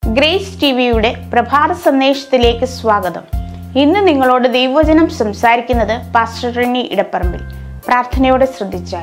Grace ടിവിയുടെ പ്രഭാത സന്ദേശത്തിലേക്ക് സ്വാഗതം. ഇന്ന് നിങ്ങളോട് ദൈവവചനം സംസാരിക്കുന്നത് പാസ്റ്റർ റെനി ഇടപ്പറമ്പിൽ. പ്രാർത്ഥനയോടെ ശ്രദ്ധിച്ചാൽ.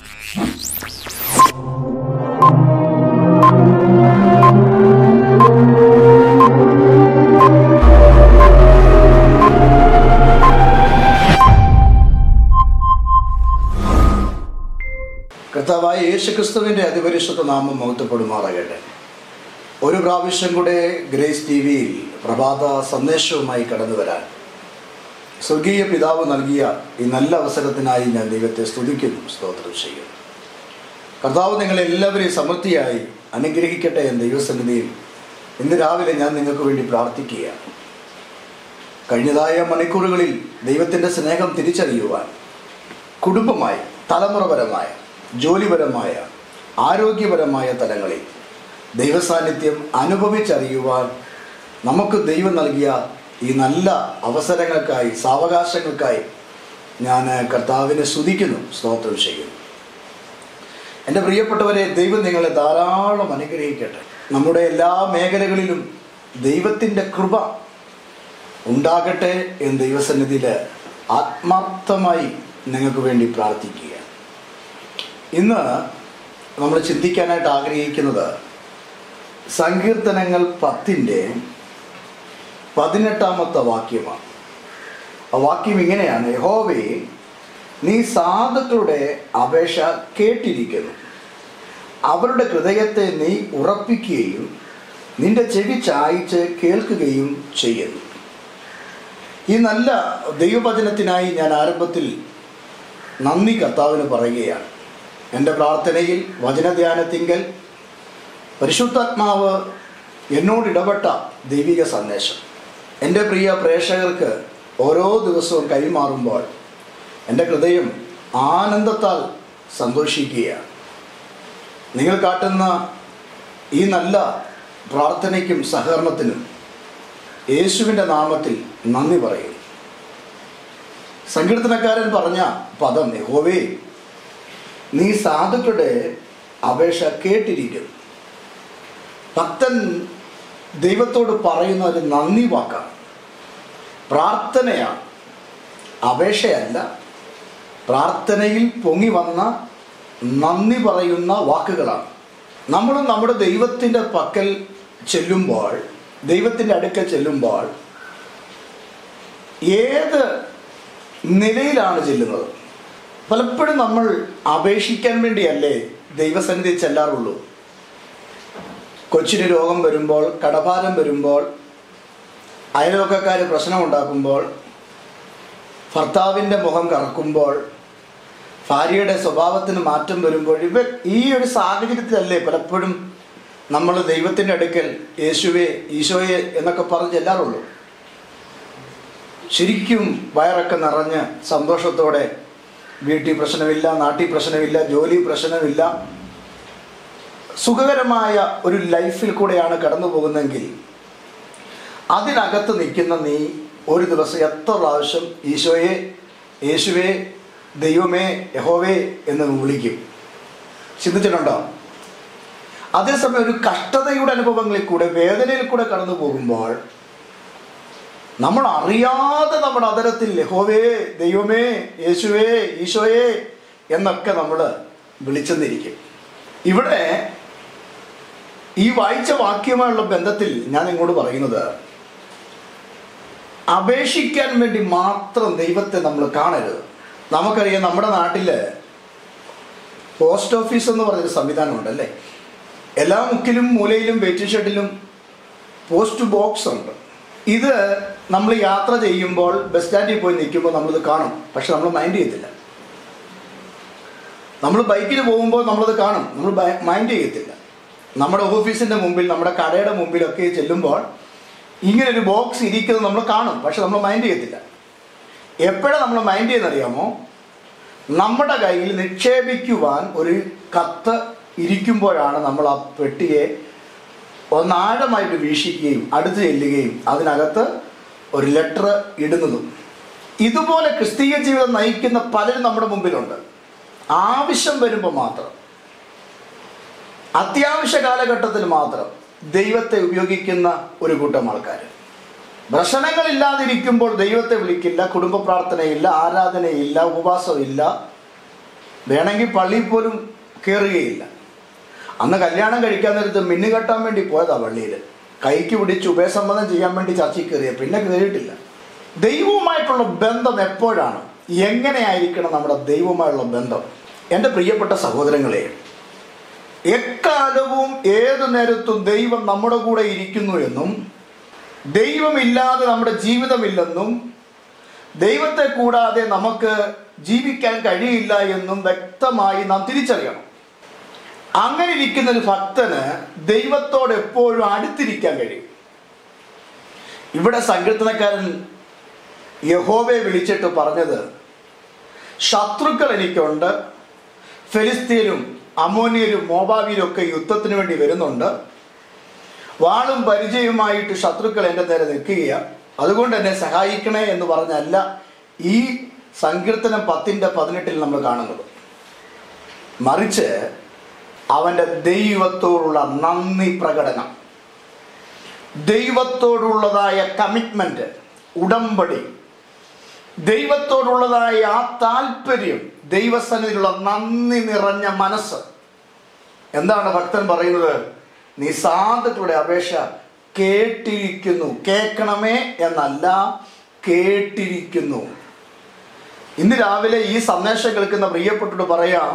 കർത്താവായ യേശുക്രിസ്തുവിൻ്റെ അതിപരിശുദ്ധ നാമം മഹത്വപ്പെടുമാറാകട്ടെ. ഒരു പ്രാവശ്യം കൂടെ ഗ്രേസ് ടി വിയിൽ പ്രഭാത സന്ദേശവുമായി കടന്നു വരാൻ സ്വർഗീയ പിതാവ് നൽകിയ ഈ നല്ല അവസരത്തിനായി ഞാൻ ദൈവത്തെ സ്തുതിക്കുന്നു, സ്തോത്രം ചെയ്യുന്നു. കർത്താവ് നിങ്ങളെല്ലാവരെയും സമൃദ്ധിയായി അനുഗ്രഹിക്കട്ടെ എന്ന് ദൈവസന്നിധിയിൽ ഇന്ന് രാവിലെ ഞാൻ നിങ്ങൾക്ക് വേണ്ടി പ്രാർത്ഥിക്കുകയാണ്. കഴിഞ്ഞതായ മണിക്കൂറുകളിൽ ദൈവത്തിൻ്റെ സ്നേഹം തിരിച്ചറിയുവാൻ കുടുംബമായി, തലമുറപരമായ, ജോലിപരമായ, ആരോഗ്യപരമായ തലങ്ങളിൽ ദൈവസാന്നിധ്യം അനുഭവിച്ചറിയുവാൻ നമുക്ക് ദൈവം നൽകിയ ഈ നല്ല അവസരങ്ങൾക്കായി, സാവകാശങ്ങൾക്കായി ഞാൻ കർത്താവിനെ സ്തുതിക്കുന്നു, സ്തോത്രം ചെയ്യുന്നു. എൻ്റെ പ്രിയപ്പെട്ടവരെ, ദൈവം നിങ്ങളെ ധാരാളം അനുഗ്രഹിക്കട്ടെ. നമ്മുടെ എല്ലാ മേഖലകളിലും ദൈവത്തിൻ്റെ കൃപ ഉണ്ടാകട്ടെ എന്ന് ദൈവസന്നിധിയിൽ ആത്മാർത്ഥമായി നിങ്ങൾക്ക് വേണ്ടി പ്രാർത്ഥിക്കുക. ഇന്ന് നമ്മൾ ചിന്തിക്കാനായിട്ട് ആഗ്രഹിക്കുന്നത് സങ്കീർത്തനങ്ങൾ 10-18 വാക്യമാണ്. ആ വാക്യം ഇങ്ങനെയാണ്: യഹോവേ, നീ സാധുക്കളുടെ അപേക്ഷ കേട്ടിരിക്കുന്നു, അവരുടെ ഹൃദയത്തെ നീ ഉറപ്പിക്കുകയും നിന്റെ ചെവി ചായ്ച്ച് കേൾക്കുകയും ചെയ്യുന്നു. ഈ നല്ല ദൈവവചനത്തിനായി ഞാൻ ആരംഭത്തിൽ നന്ദി കർത്താവിന് പറയുകയാണ്. എൻ്റെ പ്രാർത്ഥനയിൽ, വചനധ്യാനത്തിങ്കൽ പരിശുദ്ധാത്മാവ് എന്നോട് ഇടപെട്ട ദൈവിക സന്ദേശം എൻ്റെ പ്രിയ പ്രേക്ഷകർക്ക് ഓരോ ദിവസവും കൈമാറുമ്പോൾ എൻ്റെ ഹൃദയം ആനന്ദത്താൽ സന്തോഷിക്കുകയാണ്. നിങ്ങൾ കാട്ടുന്ന ഈ നല്ല പ്രാർത്ഥനയ്ക്കും സഹകരണത്തിനും യേശുവിൻ്റെ നാമത്തിൽ നന്ദി പറയുന്നു. സങ്കീർത്തനക്കാരൻ പറഞ്ഞ പദം, യഹോവേ, നീ സാധുക്കളുടെ അപേക്ഷ കേട്ടിരിക്കുന്നു. ഭക്തൻ ദൈവത്തോട് പറയുന്ന ഒരു നന്ദി വാക്കാണ്, പ്രാർത്ഥനയാണ്, അപേക്ഷയല്ല. പ്രാർത്ഥനയിൽ പൊങ്ങി വന്ന നന്ദി പറയുന്ന വാക്കുകളാണ്. നമ്മളും നമ്മുടെ ദൈവത്തിൻ്റെ പക്കൽ ചെല്ലുമ്പോൾ, ദൈവത്തിൻ്റെ അടുക്കൽ ചെല്ലുമ്പോൾ ഏത് നിലയിലാണ് ചെല്ലുന്നത്? പലപ്പോഴും നമ്മൾ അപേക്ഷിക്കാൻ വേണ്ടിയല്ലേ ദൈവസന്നിധി ചെല്ലാറുള്ളൂ. കൊച്ചിന് രോഗം വരുമ്പോൾ, കടഭാരം വരുമ്പോൾ, അയൽവക്കക്കാർ പ്രശ്നമുണ്ടാക്കുമ്പോൾ, ഭർത്താവിൻ്റെ മുഖം കറക്കുമ്പോൾ, ഭാര്യയുടെ സ്വഭാവത്തിന് മാറ്റം വരുമ്പോൾ, ഈ ഒരു സാഹചര്യത്തിലല്ലേ പലപ്പോഴും നമ്മൾ ദൈവത്തിൻ്റെ അടുക്കൽ യേശുവേ, ഈശോയെ എന്നൊക്കെ പറഞ്ഞ് ചെല്ലാറുള്ളൂ. ശരിക്കും വയറൊക്കെ നിറഞ്ഞ് സന്തോഷത്തോടെ വീട്ടിൽ പ്രശ്നമില്ല, നാട്ടിൽ പ്രശ്നമില്ല, ജോലി പ്രശ്നമില്ല, സുഖകരമായ ഒരു ലൈഫിൽ കൂടെയാണ് കടന്നു പോകുന്നതെങ്കിൽ അതിനകത്ത് നിൽക്കുന്ന നീ ഒരു ദിവസം എത്ര പ്രാവശ്യം ഈശോയെ, യേശുവേ, ദൈവമേ, യഹോവേ എന്ന് വിളിക്കും? ചിന്തിച്ചിട്ടുണ്ടോ? അതേസമയം ഒരു കഷ്ടതയുടെ അനുഭവങ്ങളിൽ കൂടെ, വേദനയിൽ കൂടെ കടന്നു പോകുമ്പോൾ നമ്മൾ അറിയാതെ നമ്മുടെ അതരത്തിൽ യഹോവേ, ദൈവമേ, യേശുവേ, ഈശോയെ എന്നൊക്കെ നമ്മൾ വിളിച്ചെന്നിരിക്കും. ഇവിടെ ഈ വായിച്ച വാക്യമായുള്ള ബന്ധത്തിൽ ഞാൻ നിങ്ങളോട് പറയുന്നത്, അപേക്ഷിക്കാൻ വേണ്ടി മാത്രം ദൈവത്തെ നമ്മൾ കാണരുത്. നമുക്കറിയാം, നമ്മുടെ നാട്ടിൽ പോസ്റ്റ് ഓഫീസ് എന്ന് പറഞ്ഞൊരു സംവിധാനമുണ്ടല്ലേ. എല്ലാ മുക്കിലും മൂലയിലും വെയിറ്റിംഗ് ഷെഡിലും പോസ്റ്റ് ബോക്സ് ഉണ്ട്. ഇത് നമ്മൾ യാത്ര ചെയ്യുമ്പോൾ, ബസ് സ്റ്റാൻഡിൽ പോയി നിൽക്കുമ്പോൾ നമ്മളിത് കാണും, പക്ഷെ നമ്മൾ മൈൻഡ് ചെയ്യത്തില്ല. നമ്മൾ ബൈക്കിൽ പോകുമ്പോൾ നമ്മളത് കാണും, നമ്മൾ മൈൻഡ് ചെയ്യത്തില്ല. നമ്മുടെ ഓഫീസിൻ്റെ മുമ്പിൽ, നമ്മുടെ കടയുടെ മുമ്പിലൊക്കെ ചെല്ലുമ്പോൾ ഇങ്ങനൊരു ബോക്സ് ഇരിക്കുന്നത് നമ്മൾ കാണും, പക്ഷെ നമ്മൾ മൈൻഡ് ചെയ്യത്തില്ല. എപ്പോഴാണ് നമ്മൾ മൈൻഡ് ചെയ്യുന്നറിയാമോ? നമ്മുടെ കയ്യിൽ നിക്ഷേപിക്കുവാൻ ഒരു കത്ത് ഇരിക്കുമ്പോഴാണ് നമ്മൾ ആ പെട്ടിയെ ഒന്നാഴമായിട്ട് വീക്ഷിക്കുകയും അടുത്ത് ചെല്ലുകയും അതിനകത്ത് ഒരു ലെറ്റർ ഇടുന്നതും. ഇതുപോലെ ക്രിസ്തീയ ജീവിതം നയിക്കുന്ന പലരും നമ്മുടെ മുമ്പിലുണ്ട്. ആവശ്യം വരുമ്പോൾ മാത്രം, അത്യാവശ്യ കാലഘട്ടത്തിൽ മാത്രം ദൈവത്തെ ഉപയോഗിക്കുന്ന ഒരു കൂട്ടം ആൾക്കാർ. പ്രശ്നങ്ങളില്ലാതിരിക്കുമ്പോൾ ദൈവത്തെ വിളിക്കില്ല, കുടുംബ പ്രാർത്ഥനയില്ല, ആരാധനയില്ല, ഉപവാസമില്ല, വേണമെങ്കിൽ പള്ളിയിൽ പോലും കയറുകയില്ല. അന്ന് കല്യാണം കഴിക്കാൻ നേരത്ത് മിന്നു കെട്ടാൻ വേണ്ടി പോയതാ പള്ളിയിൽ, കൈക്ക് പിടിച്ച് ഉഭയസമ്മതം ചെയ്യാൻ വേണ്ടി ചർച്ചയിൽ കയറിയ, പിന്നെ കയറിയിട്ടില്ല. ദൈവവുമായിട്ടുള്ള ബന്ധം എപ്പോഴാണ്, എങ്ങനെയായിരിക്കണം നമ്മുടെ ദൈവവുമായുള്ള ബന്ധം? എൻ്റെ പ്രിയപ്പെട്ട സഹോദരങ്ങളെ, എക്കാലവും ഏതു നേരത്തും ദൈവം നമ്മുടെ കൂടെ ഇരിക്കുന്നു എന്നും ദൈവമില്ലാതെ നമ്മുടെ ജീവിതമില്ലെന്നും ദൈവത്തെ കൂടാതെ നമുക്ക് ജീവിക്കാൻ കഴിയില്ല എന്നും വ്യക്തമായി നാം തിരിച്ചറിയണം. അങ്ങനെ ഇരിക്കുന്ന ഒരു ഭക്തന് ദൈവത്തോട് എപ്പോഴും അടുത്തിരിക്കാൻ കഴിയും. ഇവിടെ സങ്കീർത്തനക്കാരൻ യഹോവയെ വിളിച്ചിട്ട് പറഞ്ഞത്, ശത്രുക്കൾ എനിക്കുണ്ട്, ഫെലിസ്തീനും അമ്മോന്യരും മോവാബ്യരും ഒക്കെ യുദ്ധത്തിന് വേണ്ടി വരുന്നുണ്ട്, വാളും പരിചയവുമായിട്ട് ശത്രുക്കൾ എൻ്റെ നേരെ നിൽക്കുകയാണ്, അതുകൊണ്ട് എന്നെ സഹായിക്കണേ എന്ന് പറഞ്ഞല്ല ഈ സങ്കീർത്തനം 10:18 നമ്മൾ കാണുന്നത്. മറിച്ച് അവൻ്റെ ദൈവത്തോടുള്ള നന്ദി പ്രകടനം, ദൈവത്തോടുള്ളതായ കമ്മിറ്റ്മെന്റ്, ഉടമ്പടി, ദൈവത്തോടുള്ളതായ ആ താല്പര്യം, ദൈവസന്നിധിയിലുള്ള നന്ദി നിറഞ്ഞ മനസ്സ്. എന്താണ് ഭക്തൻ പറയുന്നത്? നീ സാധുക്കളുടെ അപേക്ഷ കേട്ടിരിക്കുന്നു. കേൾക്കണമേ എന്നല്ല, കേട്ടിരിക്കുന്നു. ഇന്ന് രാവിലെ ഈ സന്ദേശം കേൾക്കുന്ന പ്രിയപ്പെട്ടോട് പറയാം,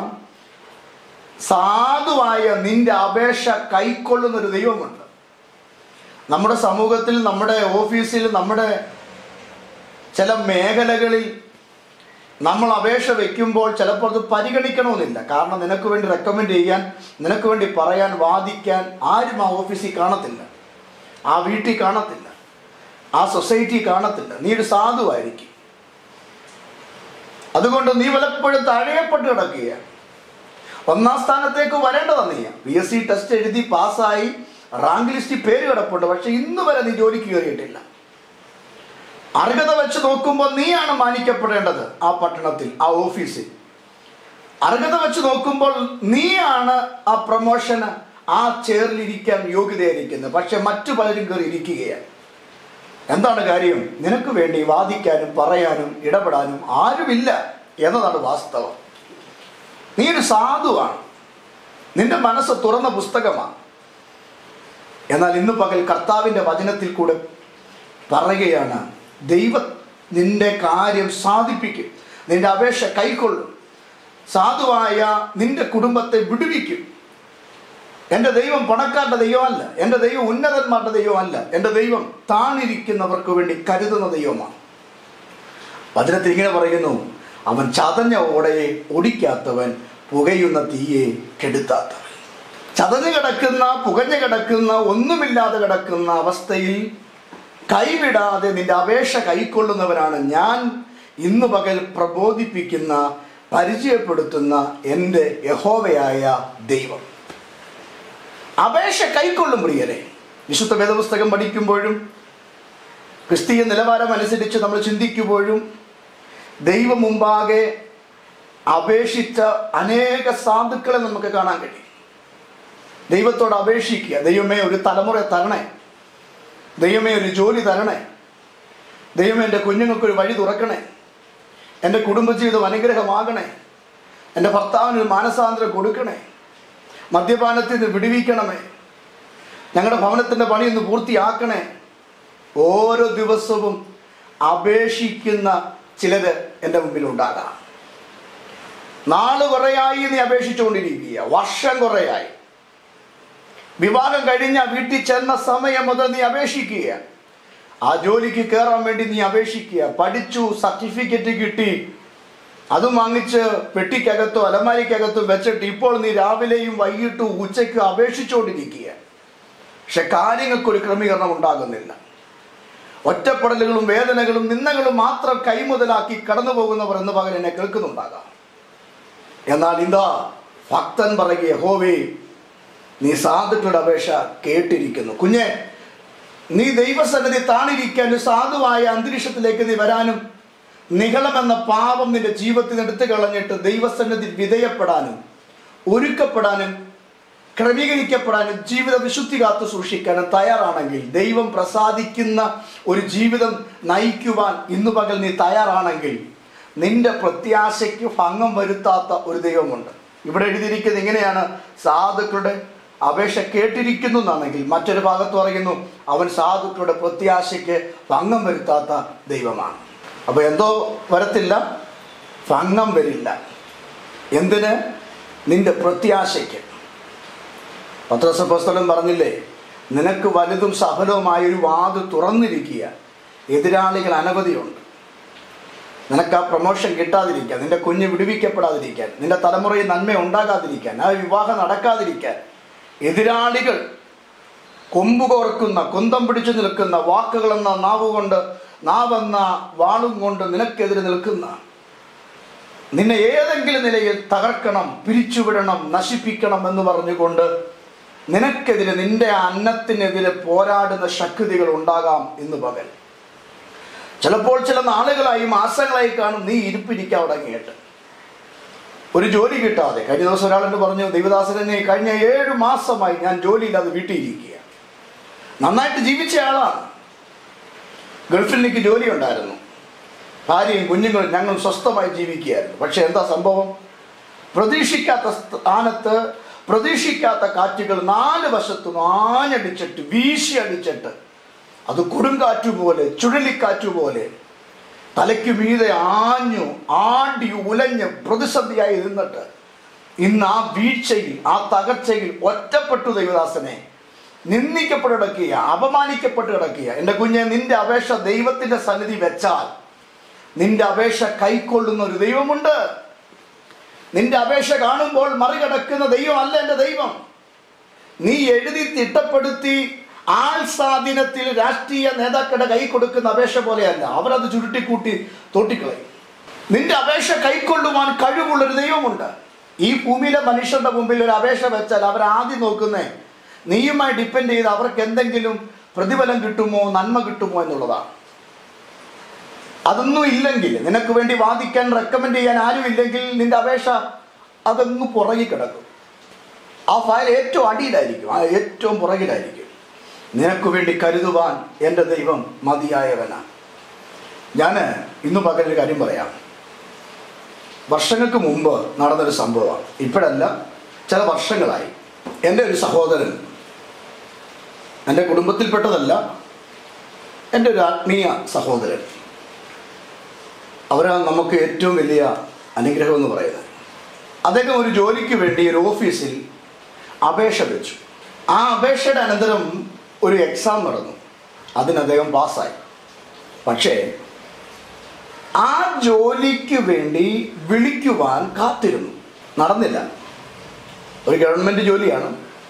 സാധുവായ നിന്റെ അപേക്ഷ കൈക്കൊള്ളുന്നൊരു ദൈവമുണ്ട്. നമ്മുടെ സമൂഹത്തിൽ, നമ്മുടെ ഓഫീസിൽ, നമ്മുടെ ചില മേഖലകളിൽ നമ്മൾ അപേക്ഷ വയ്ക്കുമ്പോൾ ചിലപ്പോൾ അത് പരിഗണിക്കണമെന്നില്ല. കാരണം നിനക്ക് വേണ്ടി റെക്കമെൻഡ് ചെയ്യാൻ, നിനക്ക് വേണ്ടി പറയാൻ, വാദിക്കാൻ ആരും ആ ഓഫീസിൽ കാണത്തില്ല, ആ വീട്ടിൽ കാണത്തില്ല, ആ സൊസൈറ്റി കാണത്തില്ല. നീ ഒരു സാധുവായിരിക്കും. അതുകൊണ്ട് നീ പലപ്പോഴും തഴയപ്പെട്ട് കിടക്കുകയാണ്. 1ാം സ്ഥാനത്തേക്ക് വരേണ്ടതാണ്. നീ PSC ടെസ്റ്റ് എഴുതി പാസ്സായി, റാങ്ക് ലിസ്റ്റിൽ പേര് കിടപ്പുണ്ട്, പക്ഷെ ഇന്ന് വരെ നീ ജോലിക്ക് കയറിയിട്ടില്ല. അർഹത വെച്ച് നോക്കുമ്പോൾ നീയാണ് മാനിക്കപ്പെടേണ്ടത്. ആ പട്ടണത്തിൽ, ആ ഓഫീസിൽ അർഹത വെച്ച് നോക്കുമ്പോൾ നീയാണ് ആ പ്രൊമോഷന്, ആ ചെയറിലിരിക്കാൻ യോഗ്യതയായിരിക്കുന്നത്. പക്ഷെ മറ്റു പലരും കയറി ഇരിക്കുകയാണ്. എന്താണ് കാര്യം? നിനക്ക് വേണ്ടി വാദിക്കാനും പറയാനും ഇടപെടാനും ആരുമില്ല എന്നതാണ് വാസ്തവം. നീ ഒരു സാധുവാണ്, നിന്റെ മനസ്സ് തുറന്ന പുസ്തകമാണ്. എന്നാൽ ഇന്ന് പകൽ കർത്താവിൻ്റെ വചനത്തിൽ കൂടെ പറയുകയാണ്, ദൈവം നിന്റെ കാര്യം സാധിപ്പിക്കും, നിന്റെ അപേക്ഷ കൈക്കൊള്ളും, സാധുവായ നിന്റെ കുടുംബത്തെ വിടുവിക്കും. എൻ്റെ ദൈവം പണക്കാരുടെ ദൈവമല്ല, എൻ്റെ ദൈവം ഉന്നതന്മാരുടെ ദൈവമല്ല, എൻ്റെ ദൈവം താണിരിക്കുന്നവർക്ക് വേണ്ടി കരുതുന്ന ദൈവമാണ്. വചനത്തിൽ ഇങ്ങനെ പറയുന്നു, അവൻ ചതഞ്ഞ ഓടയെ ഒടിക്കാത്തവൻ, പുകയുന്ന തീയെ കെടുത്താത്തവൻ. ചതഞ്ഞു കിടക്കുന്ന, പുകഞ്ഞു കിടക്കുന്ന, ഒന്നുമില്ലാതെ കിടക്കുന്ന അവസ്ഥയിൽ കൈവിടാതെ നിന്റെ അപേക്ഷ കൈക്കൊള്ളുന്നവരാണ് ഞാൻ ഇന്നു പകൽ പ്രബോധിപ്പിക്കുന്ന, പരിചയപ്പെടുത്തുന്ന എൻ്റെ യഹോവയായ ദൈവം. അപേക്ഷ കൈക്കൊള്ളും പ്രിയരെ. വിശുദ്ധ വേദപുസ്തകം പഠിക്കുമ്പോഴും ക്രിസ്തീയ നിലവാരം അനുസരിച്ച് നമ്മൾ ചിന്തിക്കുമ്പോഴും ദൈവം മുമ്പാകെ അപേക്ഷിച്ച അനേക സാധുക്കളെ നമുക്ക് കാണാൻ കഴിയും. ദൈവത്തോട് അപേക്ഷിക്കുക, ദൈവമേ ഒരു തലമുറ തരണേ, ദൈവമേ ഒരു ജോലി തരണേ, ദൈവമേ എൻ്റെ കുഞ്ഞുങ്ങൾക്കൊരു വഴി തുറക്കണേ, എൻ്റെ കുടുംബജീവിതം അനുഗ്രഹമാകണേ, എൻ്റെ ഭർത്താവിനൊരു മാനസാന്തരം കൊടുക്കണേ, മദ്യപാനത്തിൽ നിന്ന് വിടുവിക്കണമേ, ഞങ്ങളുടെ ഭവനത്തിൻ്റെ പണി ഒന്ന് പൂർത്തിയാക്കണേ. ഓരോ ദിവസവും അപേക്ഷിക്കുന്ന ചിലർ എൻ്റെ മുമ്പിലുണ്ടാകാം. നാള് കുറേയായി നീ അപേക്ഷിച്ചുകൊണ്ടിരിക്കുക, വർഷം കുറേയായി. വിവാഹം കഴിഞ്ഞ വീട്ടിൽ ചെന്ന സമയം മുതൽ നീ അപേക്ഷിക്കുക, ആ ജോലിക്ക് കയറാൻ വേണ്ടി നീ അപേക്ഷിക്കുക. പഠിച്ചു, സർട്ടിഫിക്കറ്റ് കിട്ടി, അതും വാങ്ങിച്ച് പെട്ടിക്കകത്തോ അലമാരിക്കകത്തോ വെച്ചിട്ട് ഇപ്പോൾ നീ രാവിലെയും വൈകിട്ടും ഉച്ചയ്ക്കും അപേക്ഷിച്ചുകൊണ്ടിരിക്കുക. പക്ഷെ കാര്യങ്ങൾക്കൊരു ക്രമീകരണം ഉണ്ടാകുന്നില്ല. ഒറ്റപ്പെടലുകളും വേദനകളും നിന്ദകളും മാത്രം കൈമുതലാക്കി കടന്നു പോകുന്നവർ എന്ന് പകരം എന്നെ കേൾക്കുന്നുണ്ടാകാം. എന്നാൽ ഇതാ ഭക്തൻ പറയുക, യഹോവേ നീ സാധുക്കളുടെ അപേക്ഷ കേട്ടിരിക്കുന്നു. കുഞ്ഞെ, നീ ദൈവസന്നിധി താണിരിക്കാൻ, സാധുവായ അന്തരീക്ഷത്തിലേക്ക് നീ വരാനും നിഗളമെന്ന പാപം നിന്റെ ജീവിതത്തിൽ എടുത്തു കളഞ്ഞിട്ട് ദൈവസന്നിധി വിധേയപ്പെടാനും ഒരുക്കപ്പെടാനും ക്രമീകരിക്കപ്പെടാനും ജീവിത വിശുദ്ധി കാത്തു സൂക്ഷിക്കാനും തയ്യാറാണെങ്കിൽ, ദൈവം പ്രസാദിക്കുന്ന ഒരു ജീവിതം നയിക്കുവാൻ ഇന്നു പകൽ നീ തയ്യാറാണെങ്കിൽ, നിന്റെ പ്രത്യാശയ്ക്ക് ഭംഗം വരുത്താത്ത ഒരു ദൈവമുണ്ട്. ഇവിടെ എഴുതിയിരിക്കുന്നത് ഇങ്ങനെയാണ്: സാധുക്കളുടെ അപേക്ഷ കേട്ടിരിക്കുന്നു എന്നാണെങ്കിൽ മറ്റൊരു ഭാഗത്ത് പറയുന്നു, അവൻ സാധുക്കളുടെ പ്രത്യാശയ്ക്ക് ഭംഗം വരുത്താത്ത ദൈവമാണ്. അപ്പൊ എന്തോ വരത്തില്ല, ഭംഗം വരില്ല. എന്തിന്? നിന്റെ പ്രത്യാശയ്ക്ക്. പത്രോസ് അപ്പോസ്തലൻ പറഞ്ഞില്ലേ, നിനക്ക് വലുതും സഫലവുമായൊരു വാതിൽ തുറന്നിരിക്കുക, എതിരാളികൾ അനവധിയുണ്ട്. നിനക്ക് ആ പ്രൊമോഷൻ കിട്ടാതിരിക്കാൻ, നിന്റെ കുഞ്ഞ് വിടുവിക്കപ്പെടാതിരിക്കാൻ, നിന്റെ തലമുറയിൽ നന്മ ഉണ്ടാകാതിരിക്കാൻ, ആ വിവാഹം നടക്കാതിരിക്കാൻ എതിരാളികൾ കൊമ്പുകോർക്കുന്ന, കുന്തം പിടിച്ചു നിൽക്കുന്ന, വാക്കുകളെന്ന നാവെന്ന വാളും കൊണ്ട് നിനക്കെതിരെ നിൽക്കുന്ന, നിന്നെ ഏതെങ്കിലും നിലയിൽ തകർക്കണം, പിരിച്ചുവിടണം, നശിപ്പിക്കണം എന്ന് പറഞ്ഞുകൊണ്ട് നിനക്കെതിരെ, നിന്റെ അന്നത്തിനെതിരെ പോരാടുന്ന ശക്തികൾ ഉണ്ടാകാം ഇന്ന് പകൽ. ചിലപ്പോൾ ചില നാളുകളായി, മാസങ്ങളായി കാണും നീ ഇരിപ്പിരിക്കാൻ തുടങ്ങിയിട്ട്. ഒരു ജോലി കിട്ടാതെ. കഴിഞ്ഞ ദിവസം ഒരാളെന്ന് പറഞ്ഞു, ദൈവദാസനെ കഴിഞ്ഞ 7 മാസമായി ഞാൻ ജോലിയില്ലാതെ വീട്ടിലിരിക്കുക. നന്നായിട്ട് ജീവിച്ച ആളാണ്. ഗൾഫിൽ എനിക്ക് ജോലി ഉണ്ടായിരുന്നു, ഭാര്യയും കുഞ്ഞുങ്ങളും ഞങ്ങൾ സ്വസ്ഥമായി ജീവിക്കുകയായിരുന്നു. പക്ഷെ എന്താ സംഭവം? പ്രതീക്ഷിക്കാത്ത സ്ഥാനത്ത് പ്രതീക്ഷിക്കാത്ത കാറ്റുകൾ 4 വശത്തും ആഞ്ഞടിച്ചിട്ട്, വീശി അടിച്ചിട്ട്, അത് കൊടുങ്കാറ്റുപോലെ, ചുഴലിക്കാറ്റുപോലെ തലയ്ക്ക് മീതെ ആണ്ടി ഉലഞ്ഞ് പ്രതിസന്ധിയായി നിന്നിട്ട് ഇന്ന് ആ വീഴ്ചയിൽ, ആ തകർച്ചയിൽ ഒറ്റപ്പെട്ടു ദൈവദാസനെ, നിന്ദിക്കപ്പെട്ട് കിടക്കുക, അപമാനിക്കപ്പെട്ട് കിടക്കുക. എൻ്റെ കുഞ്ഞെ, നിന്റെ അപേക്ഷ ദൈവത്തിൻ്റെ സന്നിധി വെച്ചാൽ നിന്റെ അപേക്ഷ കൈക്കൊള്ളുന്ന ഒരു ദൈവമുണ്ട്. നിന്റെ അപേക്ഷ കാണുമ്പോൾ മറികടക്കുന്ന ദൈവമല്ല എൻ്റെ ദൈവം. നീ എഴുതി തിട്ടപ്പെടുത്തി ആൾ സ്വാധീനത്തിൽ രാഷ്ട്രീയ നേതാക്കളുടെ കൈ കൊടുക്കുന്ന അപേക്ഷ പോലെയല്ല. അവരത് ചുരുട്ടിക്കൂട്ടി തോട്ടിക്കളയും. നിന്റെ അപേക്ഷ കൈക്കൊള്ളുവാൻ കഴിവുള്ളൊരു ദൈവമുണ്ട്. ഈ ഭൂമിയിലെ മനുഷ്യരുടെ മുമ്പിൽ ഒരു അപേക്ഷ വെച്ചാൽ അവർ ആദ്യം നോക്കുന്നേ നീയുമായി ഡിപ്പെൻഡ് ചെയ്ത് അവർക്ക് എന്തെങ്കിലും പ്രതിഫലം കിട്ടുമോ, നന്മ കിട്ടുമോ എന്നുള്ളതാണ്. അതൊന്നും ഇല്ലെങ്കിൽ, നിനക്ക് വേണ്ടി വാദിക്കാൻ, റെക്കമെൻഡ് ചെയ്യാൻ ആരും ഇല്ലെങ്കിൽ, നിന്റെ അപേക്ഷ അതൊന്ന് പുറകിൽ കിടക്കും. ആ ഫയൽ ഏറ്റവും അടിയിലായിരിക്കും, ഏറ്റവും പുറകിലായിരിക്കും. നിനക്ക് വേണ്ടി കരുതുവാൻ എൻ്റെ ദൈവം മതിയായവനാണ്. ഞാൻ ഇന്ന് പകലൊരു കാര്യം പറയാം. വർഷങ്ങൾക്ക് മുമ്പ് നടന്നൊരു സംഭവമാണ്. ഇപ്പോഴല്ല, ചില വർഷങ്ങളായി. എൻ്റെ ഒരു സഹോദരൻ, എൻ്റെ കുടുംബത്തിൽപ്പെട്ടതല്ല, എൻ്റെ ഒരു ആത്മീയ സഹോദരൻ, അവരാണ് നമുക്ക് ഏറ്റവും വലിയ അനുഗ്രഹം എന്ന് പറയുന്നത്. അദ്ദേഹം ഒരു ജോലിക്ക് വേണ്ടി ഒരു ഓഫീസിൽ അപേക്ഷ വെച്ചു. ആ അപേക്ഷയുടെ അനന്തരം ഒരു എക്സാം നടന്നു. അതിന് അദ്ദേഹം പാസ്സായി. പക്ഷേ ആ ജോലിക്ക് വേണ്ടി വിളിക്കുവാൻ കാത്തിരുന്നു, നടന്നില്ല. ഒരു ഗവൺമെൻറ് ജോലിയാണ്.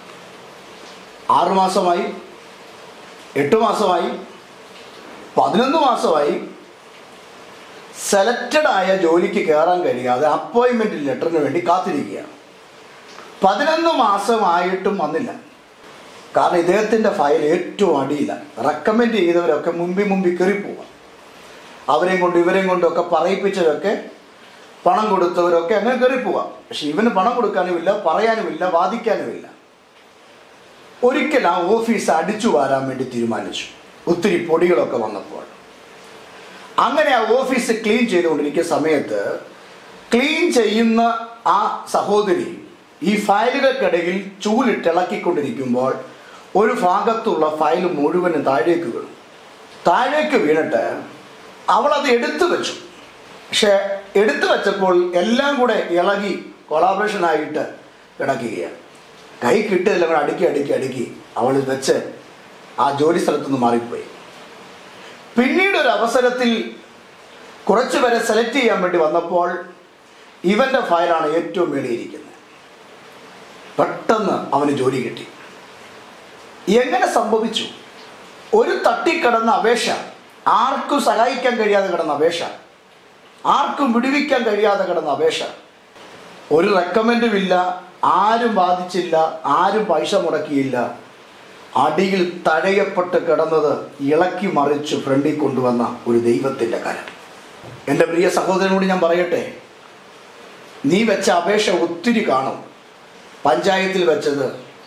6 മാസമായി, 8 മാസമായി, 11 മാസമായി. സെലക്റ്റഡ് ആയ ജോലിക്ക് കയറാൻ കഴിയാതെ അപ്പോയിൻമെൻറ്റ് ലെറ്ററിന് വേണ്ടി കാത്തിരിക്കുകയാണ്. 11 മാസമായിട്ടും വന്നില്ല. കാരണം ഇദ്ദേഹത്തിൻ്റെ ഫയൽ ഏറ്റവും അടിയിലാണ്. റെക്കമെൻഡ് ചെയ്തവരൊക്കെ മുമ്പിൽ കയറിപ്പോവാം. അവരെയും കൊണ്ട് ഇവരെയും കൊണ്ടൊക്കെ പറയിപ്പിച്ചവരൊക്കെ, പണം കൊടുത്തവരൊക്കെ അങ്ങനെ കയറിപ്പോവാം. പക്ഷെ ഇവന് പണം കൊടുക്കാനുമില്ല, പറയാനുമില്ല, വാദിക്കാനുമില്ല. ഒരിക്കൽ ആ ഓഫീസ് അടിച്ചു വാരാൻ വേണ്ടി തീരുമാനിച്ചു, ഒത്തിരി പൊടികളൊക്കെ വന്നപ്പോൾ. അങ്ങനെ ആ ഓഫീസ് ക്ലീൻ ചെയ്തുകൊണ്ടിരിക്കുന്ന സമയത്ത് ക്ലീൻ ചെയ്യുന്ന ആ സഹോദരി ഈ ഫയലുകൾക്കിടയിൽ ചൂലിട്ടിളക്കിക്കൊണ്ടിരിക്കുമ്പോൾ ഒരു ഭാഗത്തുള്ള ഫയൽ മുഴുവനും താഴേക്ക് വീണു. താഴേക്ക് വീണിട്ട് അവളത് എടുത്തു വെച്ചു. പക്ഷെ എടുത്തു വെച്ചപ്പോൾ എല്ലാം കൂടെ ഇളകി കൊളാബറേഷനായിട്ട് കിടക്കുകയാണ്. കൈ കിട്ടിയതെല്ലാം കൂടെ അടുക്കി അവൾ വെച്ച് ആ ജോലി സ്ഥലത്തുനിന്ന് മാറിപ്പോയി. പിന്നീട് ഒരു അവസരത്തിൽ കുറച്ചു പേരെ സെലക്ട് ചെയ്യാൻ വേണ്ടി വന്നപ്പോൾ ഇവൻ്റെ ഫയലാണ് ഏറ്റവും മേളിയിരിക്കുന്നത്. പെട്ടെന്ന് അവന് ജോലി കിട്ടി. എങ്ങനെ സംഭവിച്ചു? ഒരു തട്ടിക്കിടന്ന അപേക്ഷ, ആർക്കും സഹായിക്കാൻ കഴിയാതെ കിടന്ന അപേക്ഷ, ആർക്കും വിടുവിക്കാൻ കഴിയാതെ കിടന്ന അപേക്ഷ, ഒരു റെക്കമെൻഡും ഇല്ല, ആരും ബാധിച്ചില്ല, ആരും പൈസ മുടക്കിയില്ല. അടിയിൽ തഴയപ്പെട്ട് കിടന്നത് ഇളക്കി മറിച്ച് ഫ്രണ്ടിൽ കൊണ്ടുവന്ന ഒരു ദൈവത്തിൻ്റെ കരം. എൻ്റെ പ്രിയ സഹോദരനോട് ഞാൻ പറയട്ടെ, നീ വെച്ച അപേക്ഷ ഒത്തിരി കാണും. പഞ്ചായത്തിൽ വെച്ചത്,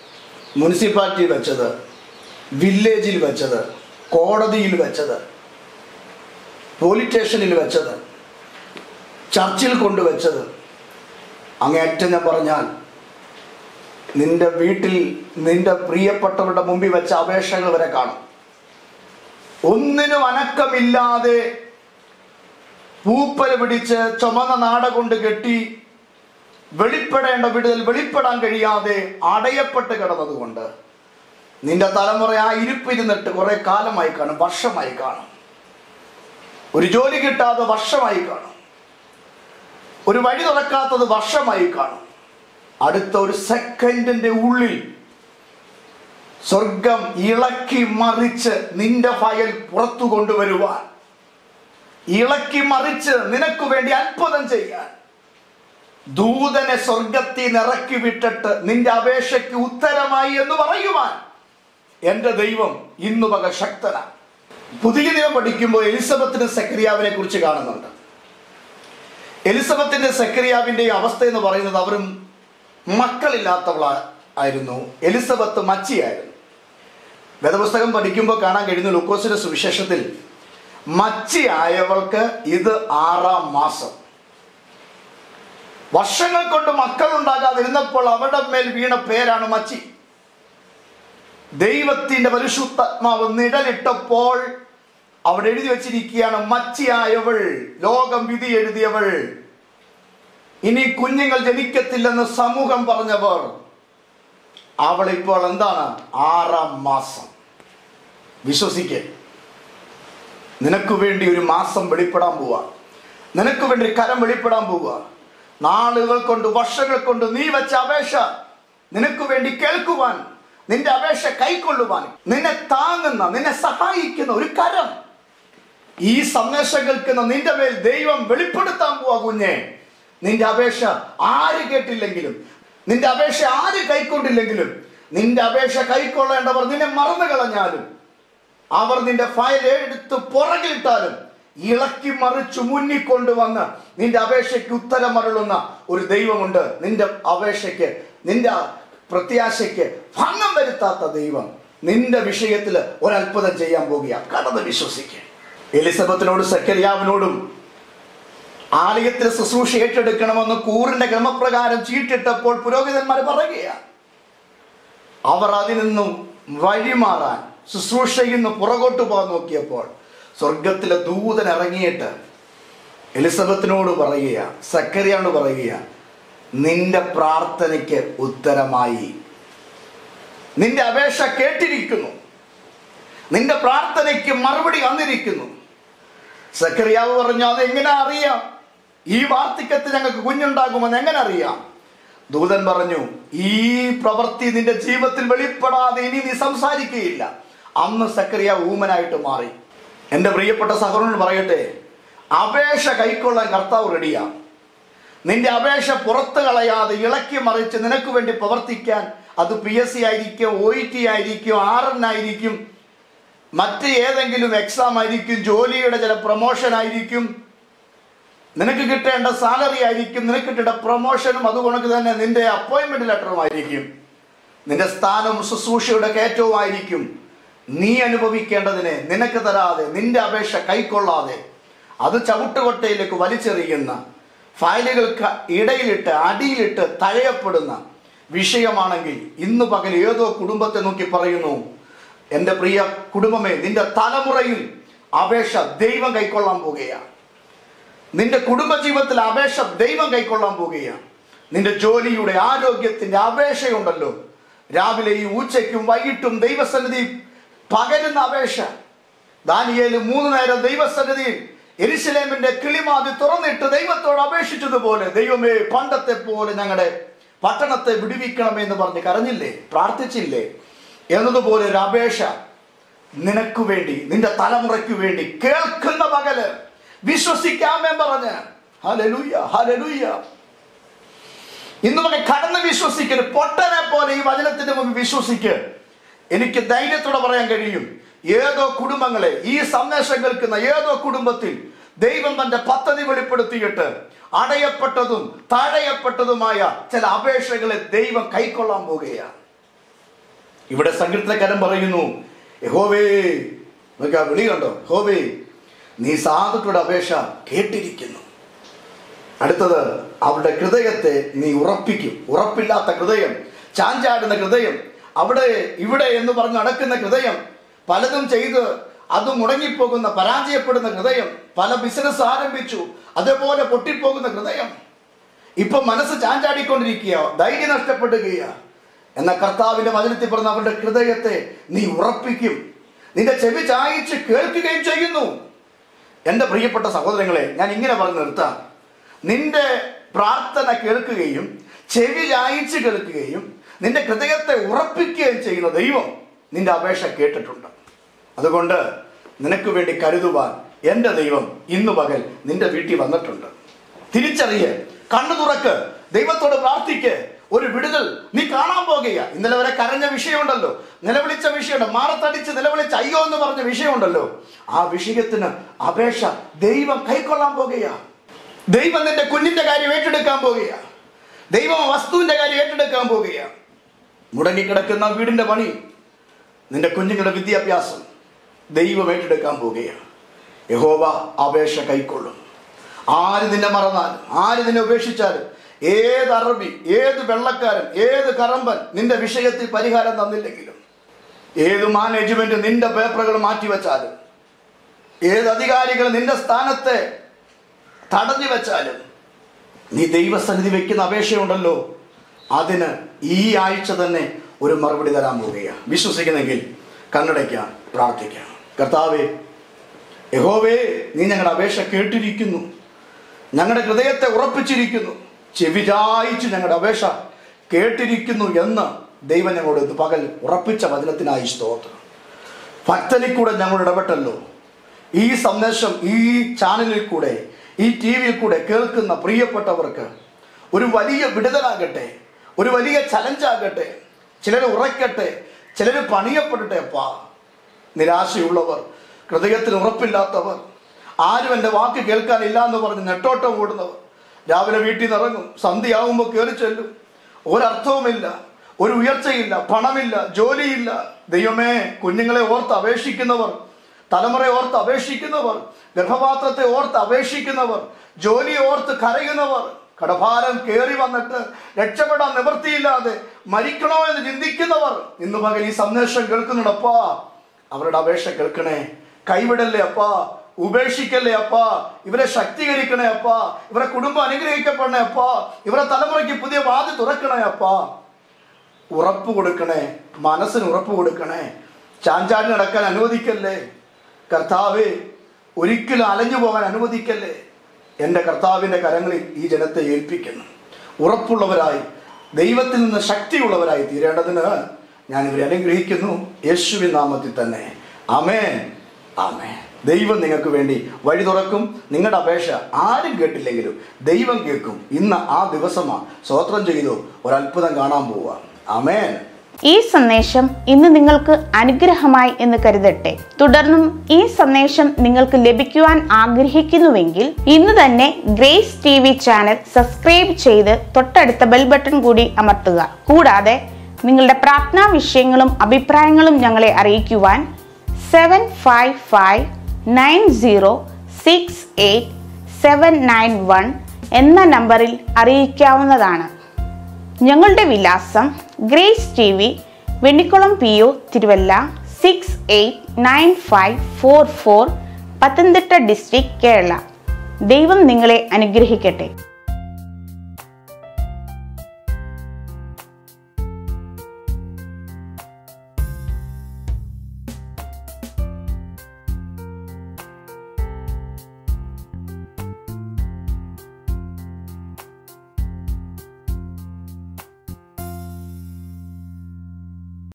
മുനിസിപ്പാലിറ്റി വെച്ചത്, വില്ലേജിൽ വെച്ചത്, കോടതിയിൽ വെച്ചത്, പോലീസ് സ്റ്റേഷനിൽ വെച്ചത്, ചർച്ചിൽ കൊണ്ടുവച്ചത്, അങ്ങേയറ്റം ഞാൻ പറഞ്ഞാൽ നിന്റെ വീട്ടിൽ നിന്റെ പ്രിയപ്പെട്ടവരുടെ മുമ്പിൽ വെച്ച അപേക്ഷകൾ വരെ കാണും. ഒന്നിനും അനക്കമില്ലാതെ പൂപ്പല് പിടിച്ച് ചുമന്ന നാട കൊണ്ട് കെട്ടി വെളിപ്പെടേണ്ട വിടുതൽ വെളിപ്പെടാൻ കഴിയാതെ അടയപ്പെട്ട് കിടന്നതുകൊണ്ട് നിന്റെ തലമുറ ആ ഇരിപ്പിരുന്നിട്ട് കുറെ കാലമായി കാണും, വർഷമായി കാണും. ഒരു ജോലി കിട്ടാതെ വർഷമായി കാണും. ഒരു വഴി തുറക്കാത്തത് വർഷമായി കാണും. അടുത്ത ഒരു സെക്കൻഡിന്റെ ഉള്ളിൽ സ്വർഗം ഇളക്കി മറിച്ച് നിന്റെ ഫയൽ പുറത്തു കൊണ്ടുവരുവാൻ, ഇളക്കി മറിച്ച് നിനക്ക് വേണ്ടി അത്ഭുതം ചെയ്യാൻ ദൂതനെ സ്വർഗത്തിൽ നിറക്കി വിട്ടിട്ട് നിന്റെ അപേക്ഷയ്ക്ക് ഉത്തരമായി എന്ന് പറയുവാൻ എൻ്റെ ദൈവം ഇന്നു പക ശക്തനാണ്. പുതിയ നിയമം പഠിക്കുമ്പോൾ എലിസബത്തിന് സെക്കരിയാവിനെ കുറിച്ച് കാണുന്നുണ്ട്. എലിസബത്തിന്റെ സെക്കരിയാവിന്റെ അവസ്ഥ എന്ന് പറയുന്നത് അവരും മക്കളില്ലാത്തവളായിരുന്നു. എലിസബത്ത് മച്ചിയായിരുന്നു. വേദപുസ്തകം പഠിക്കുമ്പോൾ കാണാൻ കഴിയുന്ന ലൂക്കോസിന്റെ സുവിശേഷത്തിൽ മച്ചിയായവൾക്ക് ഇത് 6-ാം മാസം. വർഷങ്ങൾ കൊണ്ട് മക്കളുണ്ടാകാതിരുന്നപ്പോൾ അവരുടെ മേൽ വീണ പേരാണ് മച്ചി. ദൈവത്തിന്റെ പരിശുദ്ധാത്മാവ് നിഴലിട്ടപ്പോൾ അവിടെ എഴുതി വെച്ചിരിക്കുകയാണ്, മച്ചിയായവൾ, ലോകം വിധി എഴുതിയവൾ, ഇനി കുഞ്ഞുങ്ങൾ ജനിക്കത്തില്ലെന്ന് സമൂഹം പറഞ്ഞവർ, അവളിപ്പോൾ എന്താണ്? 6-ാം മാസം. വിശ്വസിക്കേ, നിനക്ക് വേണ്ടി ഒരു മാസം വെളിപ്പെടാൻ പോവുക. നിനക്ക് വേണ്ടി ഒരു കരം വെളിപ്പെടാൻ പോവുക. നാളുകൾ കൊണ്ട്, വർഷങ്ങൾ കൊണ്ട് നീ വെച്ച അപേക്ഷ നിനക്ക് വേണ്ടി കേൾക്കുവാൻ, നിന്റെ അപേക്ഷ കൈക്കൊള്ളുവാൻ, നിന്നെ താങ്ങുന്ന, നിന്നെ സഹായിക്കുന്ന ഒരു കരം ഈ സന്ദേശം കേൾക്കുന്ന നിന്റെ മേൽ ദൈവം വെളിപ്പെടുത്താൻ പോവാ. കുഞ്ഞെ, നിന്റെ അപേക്ഷ ആര് കേട്ടില്ലെങ്കിലും, നിന്റെ അപേക്ഷ ആര് കൈക്കൊണ്ടില്ലെങ്കിലും, നിന്റെ അപേക്ഷ കൈക്കൊള്ളേണ്ടവർ നിന്നെ മറന്നു കളഞ്ഞാലും, അവർ നിന്റെ ഫയൽ എടുത്ത് പുറകിലിട്ടാലും, ഇളക്കി മറിച്ചു മുന്നിൽ കൊണ്ടുവന്ന് നിന്റെ അപേക്ഷയ്ക്ക് ഉത്തരമരുളുന്ന ഒരു ദൈവമുണ്ട്. നിന്റെ അപേക്ഷയ്ക്ക്, നിന്റെ പ്രത്യാശയ്ക്ക് ഭംഗം വരുത്താത്ത ദൈവം നിന്റെ വിഷയത്തിൽ ഒരത്ഭുതം ചെയ്യാൻ പോകുക. കടന്ന് വിശ്വസിക്കുക. എലിസബത്തിനോട് സെക്കരിയാവിനോടും ആലയത്തിൽ ശുശ്രൂഷ ഏറ്റെടുക്കണമെന്ന് കൂറിന്റെ ക്രമപ്രകാരം ചീട്ടിട്ടപ്പോൾ പുരോഹിതന്മാർ പറയുകയാണ്. അവർ അതിൽ നിന്നും വഴിമാറാൻ, ശുശ്രൂഷയിൽ നിന്ന് പുറകോട്ട് പോകാൻ നോക്കിയപ്പോൾ സ്വർഗത്തിലെ ദൂതൻ ഇറങ്ങിയിട്ട് എലിസബത്തിനോട് പറയുക, സെക്കരിയാനോട് പറയുക, നിന്റെ പ്രാർത്ഥനയ്ക്ക് ഉത്തരമായി, നിന്റെ അപേക്ഷ കേട്ടിരിക്കുന്നു, നിന്റെ പ്രാർത്ഥനയ്ക്ക് മറുപടി വന്നിരിക്കുന്നു. സെക്കരിയാവ് പറഞ്ഞു, അത് എങ്ങനെ അറിയാം? ഈ വാർദ്ധക്യത്തിൽ ഞങ്ങൾക്ക് കുഞ്ഞുണ്ടാകുമെന്ന് എങ്ങനെ അറിയാം? ദൂതൻ പറഞ്ഞു, ഈ പ്രവൃത്തി നിന്റെ ജീവിതത്തിൽ വെളിപ്പെടാതെ ഇനി നീ സംസാരിക്കുകയില്ല. അന്ന് സെക്കരിയാവ് ഊമനായിട്ട് മാറി. എൻ്റെ പ്രിയപ്പെട്ട സഹോദരൻ പറയട്ടെ, അപേക്ഷ കൈക്കൊള്ളാൻ കർത്താവ് റെഡിയാ. നിന്റെ അപേക്ഷ പുറത്തു കളയാതെ ഇളക്കി മറിച്ച് നിനക്ക് വേണ്ടി പ്രവർത്തിക്കാൻ, അത് PSC ആയിരിക്കും, OET ആയിരിക്കും, RN ആയിരിക്കും, മറ്റ് ഏതെങ്കിലും എക്സാം ആയിരിക്കും, ജോലിയുടെ ചില പ്രൊമോഷൻ ആയിരിക്കും, നിനക്ക് കിട്ടേണ്ട സാലറി ആയിരിക്കും, നിനക്ക് കിട്ടേണ്ട പ്രൊമോഷനും അതുകൊണ്ട് തന്നെ നിന്റെ അപ്പോയിൻമെന്റ് ലെറ്ററും ആയിരിക്കും, നിന്റെ സ്ഥാനവും ശുശ്രൂഷയുടെ കയറ്റവും ആയിരിക്കും. നീ അനുഭവിക്കേണ്ടതിനെ നിനക്ക് തരാതെ, നിന്റെ അപേക്ഷ കൈക്കൊള്ളാതെ അത് ചവിട്ടുകൊട്ടയിലേക്ക് വലിച്ചെറിയുന്ന, ഫയലുകൾക്ക് ഇടയിലിട്ട് അടിയിലിട്ട് തഴയപ്പെടുന്ന വിഷയമാണെങ്കിൽ ഇന്ന് പകൽ ഏതോ കുടുംബത്തെ നോക്കി പറയുന്നു, എൻ്റെ പ്രിയ കുടുംബമേ, നിന്റെ തലമുറയിൽ അപേക്ഷ ദൈവം കൈക്കൊള്ളാൻ പോകുകയാണ്. നിന്റെ കുടുംബജീവിതത്തിൽ അപേക്ഷ ദൈവം കൈക്കൊള്ളാൻ പോകുകയാണ്. നിന്റെ ജോലിയുടെ, ആരോഗ്യത്തിന്റെ അപേക്ഷയുണ്ടല്ലോ, രാവിലെയും ഉച്ചയ്ക്കും വൈകിട്ടും ദൈവസന്നിധി പകരുന്ന അപേക്ഷ. ദാനിയേല് 3 നേരം ദൈവസന്നിധിയിൽ യെരൂശലേമിന്റെ കിളിമാതി തുറന്നിട്ട് ദൈവത്തോട് അപേക്ഷിച്ചതുപോലെ, ദൈവമേ, പണ്ടത്തെ പോലെ ഞങ്ങളുടെ പട്ടണത്തെ വിടുവിക്കണമെന്ന് പറഞ്ഞ് കരഞ്ഞില്ലേ, പ്രാർത്ഥിച്ചില്ലേ? എന്നതുപോലെ ഒരു അപേക്ഷ നിനക്ക് വേണ്ടി, നിന്റെ തലമുറയ്ക്ക് വേണ്ടി കേൾക്കുന്ന പകല് വിശ്വസിക്കാമേ പറഞ്ഞ്. Hallelujah, hallelujah. ഇന്ന് നമുക്ക് കടന്ന് വിശ്വസിക്കരുത്. പൊട്ടനെ പോലെ ഈ വചനത്തിന്റെ മുമ്പ് വിശ്വസിക്ക്. എനിക്ക് ധൈര്യത്തോടെ പറയാൻ കഴിയും, ഏതോ കുടുംബങ്ങളെ, ഈ സന്ദേശം കേൾക്കുന്ന ഏതോ കുടുംബത്തിൽ ദൈവം തന്റെ പദ്ധതി വെളിപ്പെടുത്തിയിട്ട് അടയപ്പെട്ടതും തഴയപ്പെട്ടതുമായ ചില അപേക്ഷകളെ ദൈവം കൈക്കൊള്ളാൻ പോകുകയാണ്. ഇവിടെ സങ്കീർത്തനക്കാരൻ പറയുന്നു, യഹോവേ, നമുക്ക് ആ വിളി കണ്ടോ, യഹോവേ, നീ സാധുക്കളുടെ അപേക്ഷ കേട്ടിരിക്കുന്നു. അടുത്തത്, അവരുടെ ഹൃദയത്തെ നീ ഉറപ്പിക്കും. ഉറപ്പില്ലാത്ത ഹൃദയം, ചാഞ്ചാടുന്ന ഹൃദയം, അവിടെ ഇവിടെ എന്ന് പറഞ്ഞ് നടക്കുന്ന ഹൃദയം, പലതും ചെയ്ത് അത് മുടങ്ങിപ്പോകുന്ന, പരാജയപ്പെടുന്ന ഹൃദയം, പല ബിസിനസ് ആരംഭിച്ചു അതേപോലെ പൊട്ടിപ്പോകുന്ന ഹൃദയം, ഇപ്പൊ മനസ്സ് ചാഞ്ചാടിക്കൊണ്ടിരിക്കുക, ധൈര്യം നഷ്ടപ്പെടുകയ. എന്ന കർത്താവിന്റെ വചനത്തിൽ പറഞ്ഞ അവരുടെ ഹൃദയത്തെ നീ ഉറപ്പിക്കും, നിന്റെ ചെവി ചായിച്ച് കേൾക്കുകയും ചെയ്യുന്നു. എൻ്റെ പ്രിയപ്പെട്ട സഹോദരങ്ങളെ, ഞാൻ ഇങ്ങനെ പറഞ്ഞു നിർത്താം. നിന്റെ പ്രാർത്ഥന കേൾക്കുകയും ചെവി ചായിച്ച് കേൾക്കുകയും നിന്റെ ഹൃദയത്തെ ഉറപ്പിക്കുകയും ചെയ്യുന്ന ദൈവം നിന്റെ അപേക്ഷ കേട്ടിട്ടുണ്ട്. അതുകൊണ്ട് നിനക്ക് വേണ്ടി കരുതുവാൻ എൻ്റെ ദൈവം ഇന്നു പകൽ നിന്റെ വീട്ടിൽ വന്നിട്ടുണ്ട്. തിരിച്ചറിയ, കണ്ണു തുറക്ക്, ദൈവത്തോട് പ്രാർത്ഥിക്ക്. ഒരു വിടുതൽ നീ കാണാൻ പോകുക. ഇന്നലെ വരെ കരഞ്ഞ വിഷയമുണ്ടല്ലോ, നിലവിളിച്ച വിഷയമുണ്ട്, മാറത്തടിച്ച് നിലവിളിച്ച അയ്യോ എന്ന് പറഞ്ഞ വിഷയമുണ്ടല്ലോ, ആ വിഷയത്തിന് അപേക്ഷ ദൈവം കൈക്കൊള്ളാൻ പോകുക. ദൈവം നിന്റെ കുഞ്ഞിന്റെ കാര്യം ഏറ്റെടുക്കാൻ പോകുക. ദൈവം വസ്തുവിന്റെ കാര്യം ഏറ്റെടുക്കാൻ പോകുക. മുടങ്ങിക്കിടക്കുന്ന വീടിന്റെ പണി, നിന്റെ കുഞ്ഞുങ്ങളുടെ വിദ്യാഭ്യാസം ദൈവം ഏറ്റെടുക്കാൻ പോകുകയാണ്. യഹോവ അപേക്ഷ കൈക്കൊള്ളും. ആര് നിന്നെ മറന്നാലും, ആര് നിന്നെ ഉപേക്ഷിച്ചാലും, ഏത് അറബി, ഏത് വെള്ളക്കാരൻ, ഏത് കറമ്പൻ നിന്റെ വിഷയത്തിൽ പരിഹാരം തന്നില്ലെങ്കിലും, ഏത് മാനേജ്മെന്റ് നിന്റെ പേപ്പറുകൾ മാറ്റിവെച്ചാലും, ഏത് അധികാരികൾ നിന്റെ സ്ഥാനത്തെ തടഞ്ഞു വെച്ചാലും, നീ ദൈവസന്നിധി വെക്കുന്ന അപേക്ഷയുണ്ടല്ലോ, അതിന് ഈ ആഴ്ച തന്നെ ഒരു മറുപടി തരാൻ പോവുകയാണ്. വിശ്വസിക്കുന്നെങ്കിൽ കണ്ണടയ്ക്കാം, പ്രാർത്ഥിക്കാം. കർത്താവേ, യഹോവേ, നീ ഞങ്ങളുടെ അപേക്ഷ കേട്ടിരിക്കുന്നു, ഞങ്ങളുടെ ഹൃദയത്തെ ഉറപ്പിച്ചിരിക്കുന്നു, ചെവി ചായിച്ച് ഞങ്ങളുടെ അപേക്ഷ കേട്ടിരിക്കുന്നു എന്ന് ദൈവം ഞങ്ങളോട് പകൽ ഉറപ്പിച്ച വചനത്തിനായി സ്തോത്രം. ഭക്തനിൽ കൂടെ ഞങ്ങൾ ഇടപെട്ടല്ലോ. ഈ സന്ദേശം ഈ ചാനലിൽ കൂടെ, ഈ ടി വിയിൽ കൂടെ കേൾക്കുന്ന പ്രിയപ്പെട്ടവർക്ക് ഒരു വലിയ വിടുതലാകട്ടെ, ഒരു വലിയ ചലഞ്ചാകട്ടെ. ചിലർ ഉറയ്ക്കട്ടെ, ചിലർ പണിയപ്പെടട്ടെ. അപ്പാ, നിരാശയുള്ളവർ, ഹൃദയത്തിന് ഉറപ്പില്ലാത്തവർ, ആരും എൻ്റെ വാക്ക് കേൾക്കാനില്ല എന്ന് പറഞ്ഞ് നെട്ടോട്ടം ഓടുന്നവർ, രാവിലെ വീട്ടിൽ നിന്ന് ഇറങ്ങും, സന്ധ്യയാകുമ്പോൾ കയറി ചെല്ലും, ഒരർത്ഥവുമില്ല, ഒരു ഉയർച്ചയില്ല, പണമില്ല, ജോലിയില്ല. ദൈവമേ, കുഞ്ഞുങ്ങളെ ഓർത്ത് അപേക്ഷിക്കുന്നവർ, തലമുറയെ ഓർത്ത് അപേക്ഷിക്കുന്നവർ, ഗർഭപാത്രത്തെ ഓർത്ത് അപേക്ഷിക്കുന്നവർ, ജോലിയെ ഓർത്ത് കരയുന്നവർ, കടഭാരം കയറി വന്നിട്ട് രക്ഷപ്പെടാൻ നിവൃത്തിയില്ലാതെ മരിക്കണോ എന്ന് ചിന്തിക്കുന്നവർ ഇന്ന് പകൽ ഈ സന്ദേശം കേൾക്കുന്നുണ്ടപ്പാ. അവരുടെ അപേക്ഷ കേൾക്കണേ. കൈവിടല്ലേ അപ്പാ, ഉപേക്ഷിക്കല്ലേ അപ്പാ. ഇവരെ ശക്തീകരിക്കണേ അപ്പാ. ഇവരെ കുടുംബം അനുഗ്രഹിക്കപ്പെടണേ അപ്പാ. ഇവരെ തലമുറയ്ക്ക് പുതിയ വാതിൽ തുറക്കണേ അപ്പാ. ഉറപ്പ് കൊടുക്കണേ, മനസ്സിന് ഉറപ്പ് കൊടുക്കണേ. ചാഞ്ചാടി നടക്കാൻ അനുവദിക്കല്ലേ കർത്താവേ. ഒരിക്കലും അലഞ്ഞു പോകാൻ അനുവദിക്കല്ലേ. എൻ്റെ കർത്താവിൻ്റെ കരങ്ങളിൽ ഈ ജനത്തെ ഏൽപ്പിക്കുന്നു. ഉറപ്പുള്ളവരായി, ദൈവത്തിൽ നിന്ന് ശക്തിയുള്ളവരായി തീരേണ്ടതിന് ഞാൻ ഇവരെ അനുഗ്രഹിക്കുന്നു, യേശുവിൻ നാമത്തിൽ തന്നെ. ആമേൻ, ആമേൻ. ദൈവം നിങ്ങൾക്ക് വേണ്ടി വഴി തുറക്കും. നിങ്ങളുടെ അപേക്ഷ ആരും കേട്ടില്ലെങ്കിലും ദൈവം കേൾക്കും. ഇന്ന് ആ ദിവസമാണ്. സ്തോത്രം ചെയ്തു ഒരത്ഭുതം കാണാൻ പോവുക. ആമേൻ. ഈ സന്ദേശം ഇന്ന് നിങ്ങൾക്ക് അനുഗ്രഹമായി എന്ന് കരുതട്ടെ. തുടർന്നും ഈ സന്ദേശം നിങ്ങൾക്ക് ലഭിക്കുവാൻ ആഗ്രഹിക്കുന്നുവെങ്കിൽ ഇന്ന് തന്നെ ഗ്രേസ് TV ചാനൽ സബ്സ്ക്രൈബ് ചെയ്ത് തൊട്ടടുത്ത ബെൽ ബട്ടൺ കൂടി അമർത്തുക. കൂടാതെ നിങ്ങളുടെ പ്രാർത്ഥനാ വിഷയങ്ങളും അഭിപ്രായങ്ങളും ഞങ്ങളെ അറിയിക്കുവാൻ 7550906871 എന്ന നമ്പറിൽ അറിയിക്കാവുന്നതാണ്. ഞങ്ങളുടെ വിലാസം Grace TV, Vennikulam PO, Thiruvalla 689544, Pathanamthitta district, Kerala. ദൈവം നിങ്ങളെ അനുഗ്രഹിക്കട്ടെ.